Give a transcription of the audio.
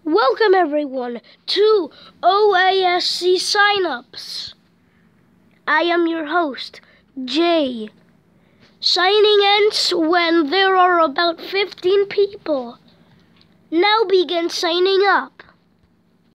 Welcome everyone to OASC Signups. I am your host, Jay. Signing ends when there are about 15 people. Now begin signing up.